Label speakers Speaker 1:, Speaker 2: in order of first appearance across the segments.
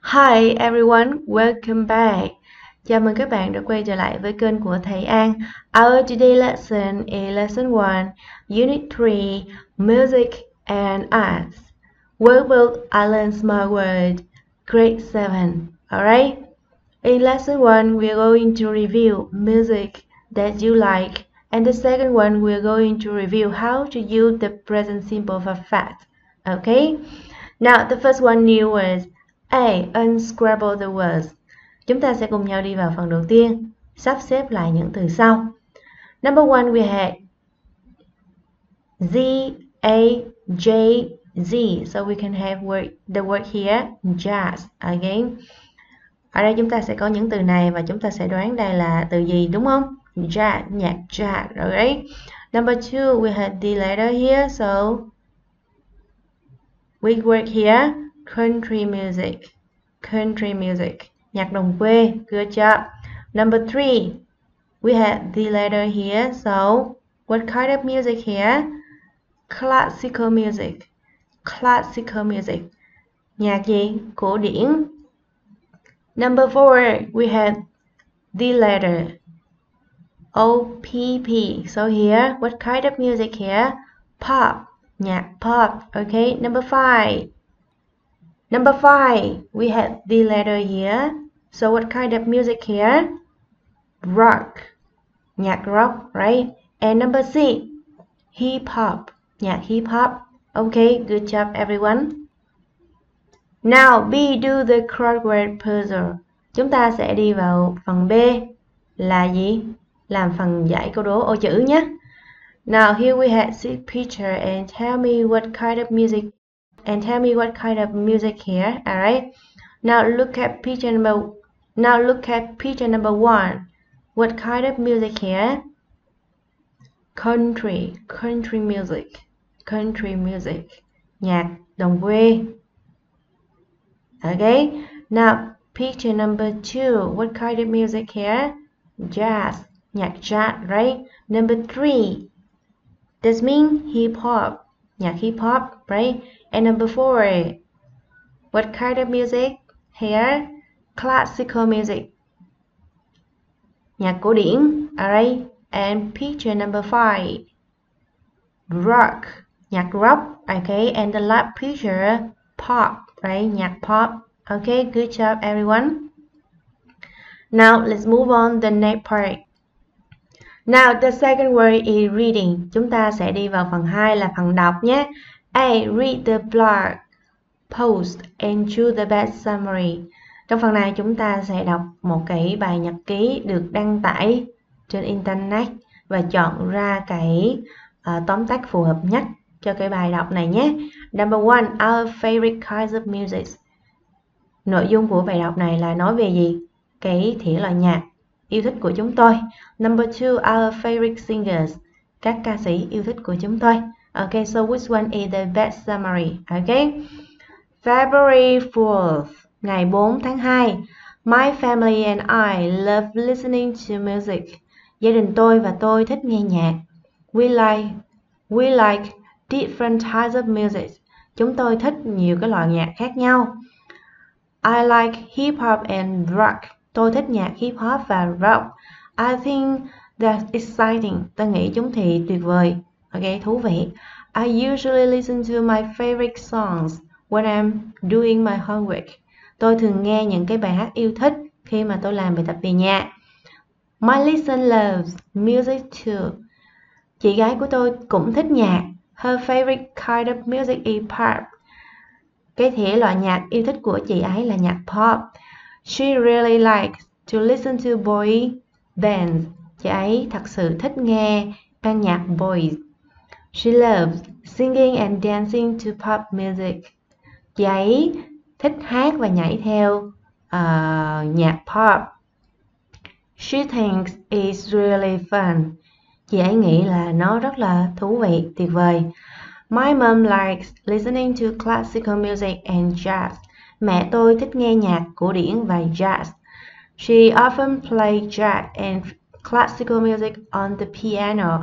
Speaker 1: Hi everyone, welcome back. Chào mừng các bạn đã quay trở lại với kênh của thầy An. Our today lesson is lesson 1, unit 3, music and arts. Workbook Alan Smart World, grade 7. Alright? In lesson 1, we are going to review music that you like. And the second one, we are going to review how to use the present simple perfect. Okay? Now, the first one, new words. A. Unscramble the words. Chúng ta sẽ cùng nhau đi vào phần đầu tiên, sắp xếp lại những từ sau. Number one, we had Z, A, J, Z. So we can have the word here, jazz. Again. Ở đây chúng ta sẽ có những từ này và chúng ta sẽ đoán đây là từ gì, đúng không? Jazz, nhạc jazz. Alright. Number two, we had the letter here. So we work here, country music. Country music, nhạc đồng quê. Good job. Number 3, we have the letter here. So what kind of music here? Classical music. Classical music, nhạc gì? Cổ điển. Number 4, we have the letter OPP. So here, what kind of music here? Pop, nhạc pop. Okay. Number 5, we have the letter here. So what kind of music here? Rock, nhạc rock, right? And number 6, hip hop, nhạc hip hop. Okay, good job everyone. Now B, do the crossword puzzle. Chúng ta sẽ đi vào phần B là gì? Làm phần giải câu đố ô chữ nhé. Now here we have 6 picture and tell me what kind of music here. Alright. Now look at picture number 1. What kind of music here? Country music. Country music, nhạc đồng quê. Okay. Now picture number 2. What kind of music here? Jazz, nhạc jazz, right? Number 3, that means hip hop, nhạc hip hop, right? And number 4, what kind of music here? Classical music, nhạc cổ điển. Alright. And picture number 5, rock, nhạc rock. Okay. And the last picture, pop, right? Nhạc pop. Okay, good job everyone. Now let's move on the next part. Now the second word is reading. Chúng ta sẽ đi vào phần 2 là phần đọc nhé. A. Read the blog post and choose the best summary. Trong phần này chúng ta sẽ đọc một cái bài nhật ký được đăng tải trên internet và chọn ra cái tóm tắt phù hợp nhất cho cái bài đọc này nhé. Number 1, our favorite kinds of music. Nội dung của bài đọc này là nói về gì? Cái thể loại nhạc yêu thích của chúng tôi. Number 2, our favorite singers. Các ca sĩ yêu thích của chúng tôi. Okay, so which one is the best summary? Okay. February 4th, ngày 4 tháng 2. My family and I love listening to music. Gia đình tôi và tôi thích nghe nhạc. We like different types of music. Chúng tôi thích nhiều cái loại nhạc khác nhau. I like hip hop and rock. Tôi thích nhạc hip hop và rock. I think that's exciting. Tôi nghĩ chúng thì tuyệt vời. Okay, thú vị. I usually listen to my favorite songs when I'm doing my homework. Tôi thường nghe những cái bài hát yêu thích khi mà tôi làm bài tập về nhà. My listen loves music too. Chị gái của tôi cũng thích nhạc. Her favorite kind of music is pop. Cái thể loại nhạc yêu thích của chị ấy là nhạc pop. She really likes to listen to boy bands. Chị ấy thật sự thích nghe ban nhạc boys. She loves singing and dancing to pop music. Chị ấy thích hát và nhảy theo nhạc pop. She thinks it's really fun. Chị ấy nghĩ là nó rất là thú vị, tuyệt vời. My mom likes listening to classical music and jazz. Mẹ tôi thích nghe nhạc cổ điển và jazz. She often plays jazz and classical music on the piano.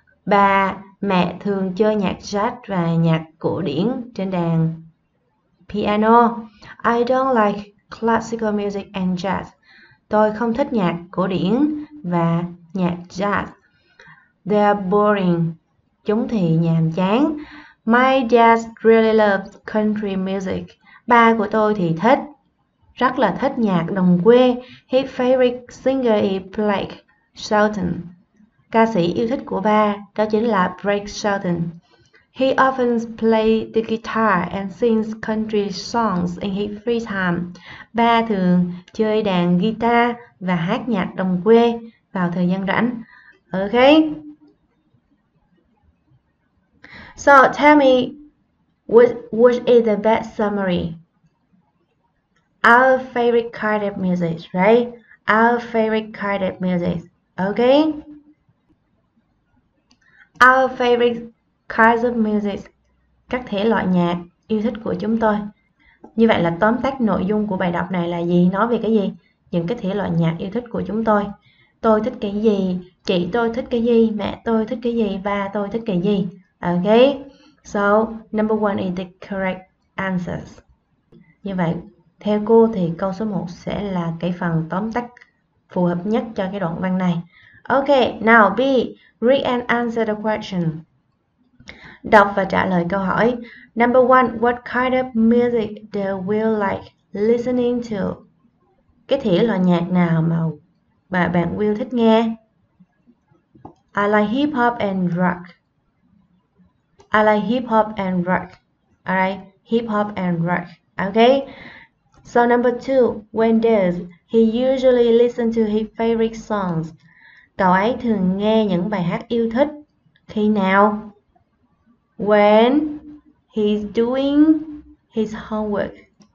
Speaker 1: Mẹ thường chơi nhạc jazz và nhạc cổ điển trên đàn piano. I don't like classical music and jazz. Tôi không thích nhạc cổ điển và nhạc jazz. They are boring. Chúng thì nhàm chán. My dad really loves country music. Ba của tôi thì rất là thích nhạc đồng quê. His favorite singer is Blake Shelton. Ca sĩ yêu thích của ba đó chính là Blake Shelton. He often plays the guitar and sings country songs in his free time. Ba thường chơi đàn guitar và hát nhạc đồng quê vào thời gian rảnh. Okay. So tell me, what is the best summary? Our favorite kind of music, right? Our favorite kind of music. Okay. Our favorite kinds of music. Các thể loại nhạc yêu thích của chúng tôi. Như vậy là tóm tắt nội dung của bài đọc này là gì? Nói về cái gì? Những cái thể loại nhạc yêu thích của chúng tôi. Tôi thích cái gì? Chị tôi thích cái gì? Mẹ tôi thích cái gì? Ba tôi thích cái gì? Okay. So, number one is the correct answers. Như vậy, theo cô thì câu số 1 sẽ là cái phần tóm tắt phù hợp nhất cho cái đoạn văn này. Okay, now B. Read and answer the question. Đọc và trả lời câu hỏi. Number one, what kind of music do Will like listening to? Cái thể loại nhạc nào mà bạn Will thích nghe? I like hip hop and rock. I like hip hop and rock. Alright, hip hop and rock. Okay. So number two, when does he usually listen to his favorite songs? Cậu ấy thường nghe những bài hát yêu thích khi nào? When he's doing his homework.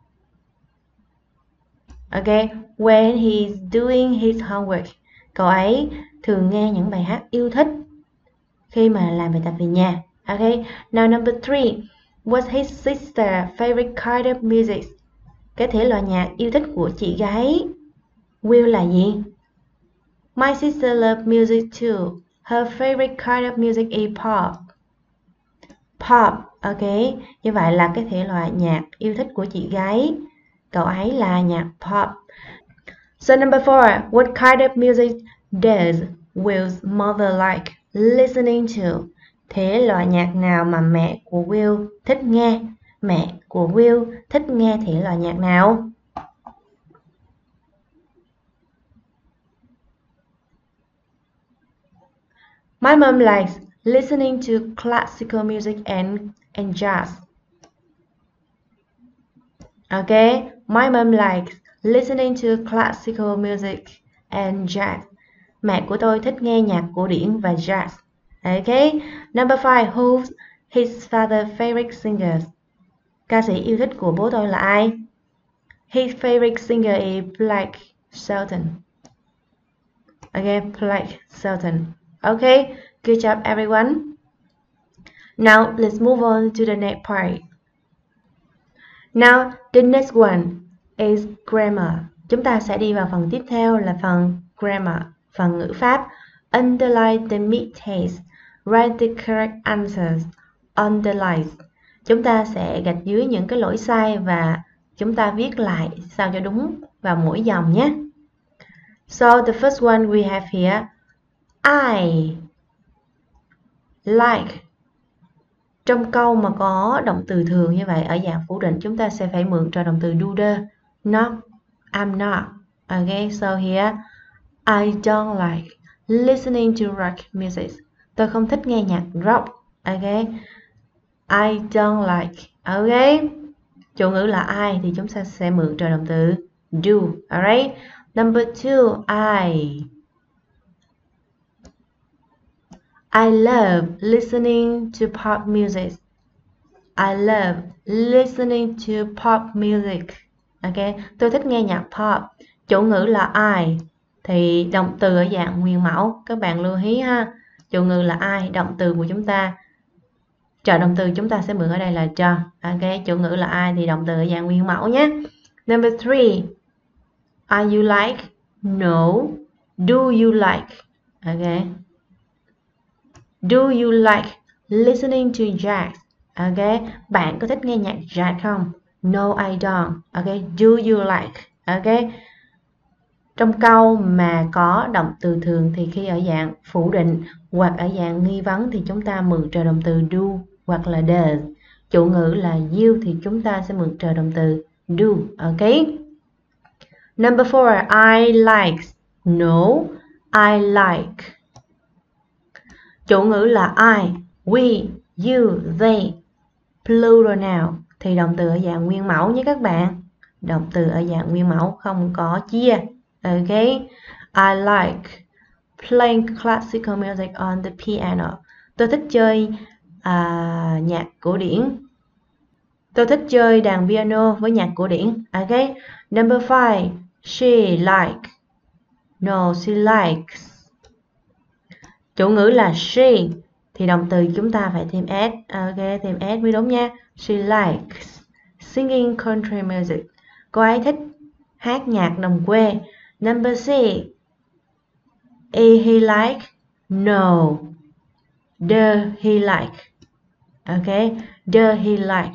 Speaker 1: Okay, when he's doing his homework. Cậu ấy thường nghe những bài hát yêu thích khi mà làm bài tập về nhà. Okay, now number three, what's his sister favorite kind of music? Cái thể loại nhạc yêu thích của chị gái Will là gì? My sister loves music too. Her favorite kind of music is pop. Pop, okay. Như vậy là cái thể loại nhạc yêu thích của chị gái cậu ấy là nhạc pop. So number four, what kind of music does Will's mother like listening to? Thể loại nhạc nào mà mẹ của Will thích nghe? Mẹ của Will thích nghe thể loại nhạc nào? My mom likes listening to classical music and jazz. Okay, my mom likes listening to classical music and jazz. Mẹ của tôi thích nghe nhạc cổ điển và jazz. Okay, number five, who's his father's favorite singers? Ca sĩ yêu thích của bố tôi là ai? His favorite singer is Blake Shelton. Okay, Blake Shelton. Okay, good job everyone. Now let's move on to the next part. Now the next one is grammar. Chúng ta sẽ đi vào phần tiếp theo là phần grammar, phần ngữ pháp. Underline the mistakes. Write the correct answers. Underline. Chúng ta sẽ gạch dưới những cái lỗi sai và chúng ta viết lại sao cho đúng vào mỗi dòng nhé. So the first one we have here, I like. Trong câu mà có động từ thường như vậy ở dạng phủ định chúng ta sẽ phải mượn trợ động từ do. Not, I'm not. Okay, so here I don't like listening to rock music. Tôi không thích nghe nhạc rock. Okay, I don't like. Okay, chủ ngữ là I thì chúng ta sẽ mượn trợ động từ do. Alright. Number two, I love listening to pop music. I love listening to pop music. Okay, tôi thích nghe nhạc pop. Chủ ngữ là I thì động từ ở dạng nguyên mẫu. Các bạn lưu ý ha. Chủ ngữ là I, động từ của chúng ta, trợ động từ chúng ta sẽ mượn ở đây là do. Okay, chủ ngữ là I thì động từ ở dạng nguyên mẫu nhé. Number three, are you like? No. Do you like? Okay. Do you like listening to jazz? Okay. Bạn có thích nghe nhạc jazz không? No, I don't. Okay. Do you like? Ok. Trong câu mà có động từ thường thì khi ở dạng phủ định hoặc ở dạng nghi vấn thì chúng ta mượn trợ động từ do hoặc là does. Chủ ngữ là you thì chúng ta sẽ mượn trợ động từ do. Ok. Number 4, I like. No, I like. Chủ ngữ là I, we, you, they. Plural noun thì động từ ở dạng nguyên mẫu nhé các bạn. Động từ ở dạng nguyên mẫu không có chia. Ok. I like playing classical music on the piano. Tôi thích chơi nhạc cổ điển. Tôi thích chơi đàn piano với nhạc cổ điển. Ok. Number 5, she like. No, she likes. Chủ ngữ là she thì động từ chúng ta phải thêm s. Ok, thêm s mới đúng nha. She likes singing country music. Cô ấy thích hát nhạc đồng quê. Number 6, he like. No, does he like. Ok, does he like.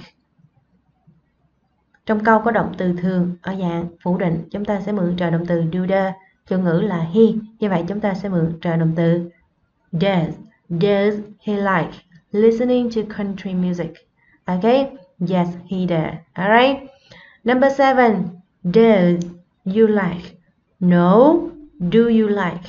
Speaker 1: Trong câu có động từ thường ở dạng phủ định, chúng ta sẽ mượn trợ động từ do does. Chủ ngữ là he, như vậy chúng ta sẽ mượn trợ động từ does. Does he like listening to country music? Okay, yes he does. Alright. Number 7, does you like? No, do you like?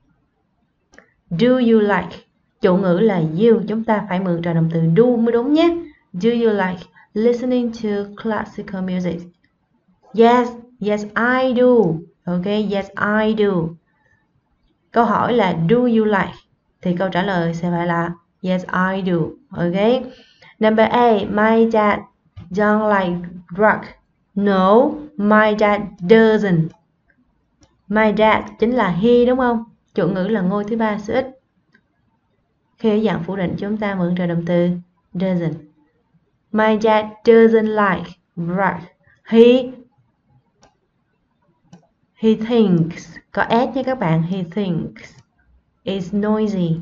Speaker 1: Do you like? Chủ ngữ là you, chúng ta phải mượn trợ động từ do mới đúng nhé. Do you like listening to classical music? Yes, yes I do. Okay, yes I do. Câu hỏi là do you like? Thì câu trả lời sẽ phải là yes I do. Okay. Number 8, my dad don't like rock. No, my dad doesn't. My dad chính là he đúng không? Chủ ngữ là ngôi thứ ba số ít. Khi ở dạng phủ định chúng ta mượn trợ động từ doesn't. My dad doesn't like rock. He thinks, có s nha các bạn, he thinks it's noisy.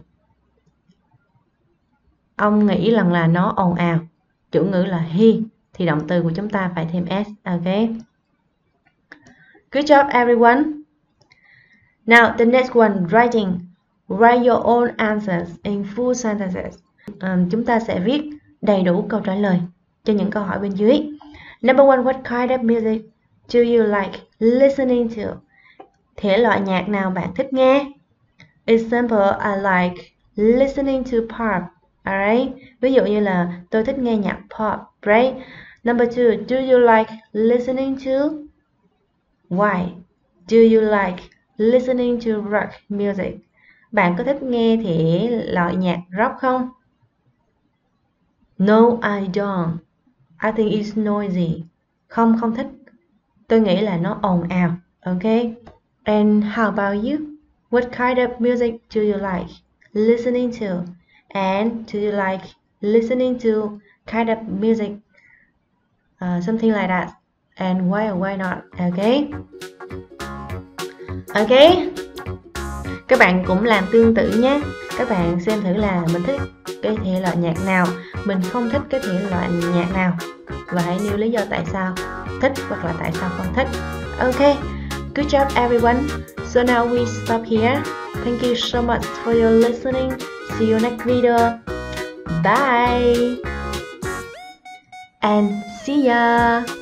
Speaker 1: Ông nghĩ rằng là nó ồn ào. Chủ ngữ là he thì động từ của chúng ta phải thêm s. Ok. Good job everyone. Now the next one, writing. Write your own answers in full sentences. Chúng ta sẽ viết đầy đủ câu trả lời cho những câu hỏi bên dưới. Number 1, what kind of music do you like listening to? Thể loại nhạc nào bạn thích nghe? Example, I like listening to pop. Alright. Ví dụ như là tôi thích nghe nhạc pop, right? Number 2, do you like listening to? Why? Do you like listening to rock music? Bạn có thích nghe thể loại nhạc rock không? No, I don't. I think it's noisy. Không thích. Tôi nghĩ là nó ồn ào. Okay. And how about you? What kind of music do you like listening to? And do you like listening to kind of music? Something like that. And why or why not? Okay. Okay. Các bạn cũng làm tương tự nhé. Các bạn xem thử là mình thích cái thể loại nhạc nào, mình không thích cái thể loại nhạc nào, và hãy nêu lý do tại sao thích hoặc là tại sao không thích. Ok, good job everyone. So now we stop here. Thank you so much for your listening. See you next video. Bye and see ya.